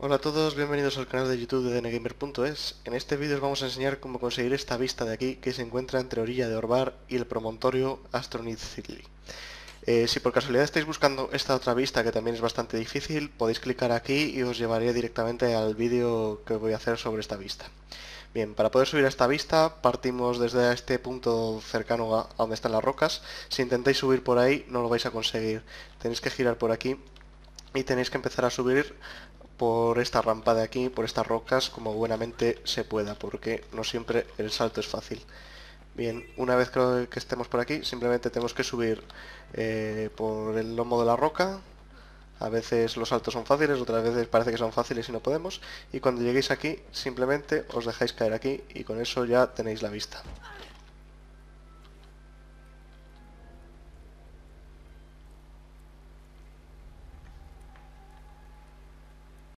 Hola a todos, bienvenidos al canal de YouTube de dngamer.es. En este vídeo os vamos a enseñar cómo conseguir esta vista de aquí que se encuentra entre Orilla de Orvar y el promontorio Astronid City. Si por casualidad estáis buscando esta otra vista que también es bastante difícil, podéis clicar aquí y os llevaré directamente al vídeo que voy a hacer sobre esta vista. Bien, para poder subir a esta vista partimos desde este punto cercano a donde están las rocas. Si intentáis subir por ahí no lo vais a conseguir, tenéis que girar por aquí y tenéis que empezar a subir por esta rampa de aquí, por estas rocas, como buenamente se pueda, porque no siempre el salto es fácil. Bien, una vez que estemos por aquí, simplemente tenemos que subir por el lomo de la roca. A veces los saltos son fáciles, otras veces parece que son fáciles y no podemos. Y cuando lleguéis aquí, simplemente os dejáis caer aquí y con eso ya tenéis la vista.